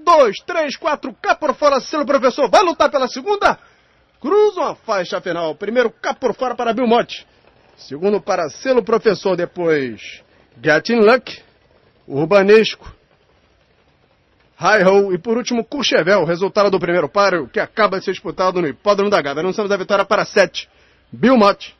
2, 3, 4, cá por fora, selo professor, vai lutar pela segunda? Cruzam a faixa final. Primeiro cá por fora para Belmonte. Segundo para selo professor, depois Getting Luck, Urbanesco, Hi-Ho e por último Courchevel, resultado do primeiro páreo que acaba de ser disputado no Hipódromo da Gávea. Anunciamos a vitória para 7, Belmonte.